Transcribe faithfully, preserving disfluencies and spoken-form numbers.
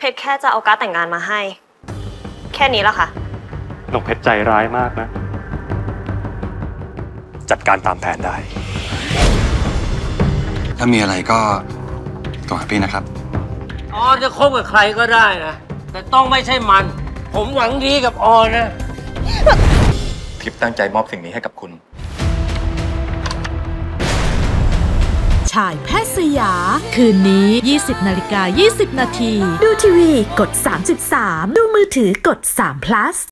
ชรแค่จะเอาการ์ดแต่งงานมาให้ แค่นี้ละค่ะน้องเพชรใจร้ายมากนะจัดการตามแผนได้ถ้ามีอะไรก็โทรหาพี่นะครับออจะคบกับใครก็ได้นะแต่ต้องไม่ใช่มันผมหวังดีกับออนะทิพย์ตั้งใจมอบสิ่งนี้ให้กับคุณฉายแพทย์สยาคืนนี้ ยี่สิบนาฬิกายี่สิบนาทีดูทีวีกดสามสิบสามดูมือถือกดสาม plus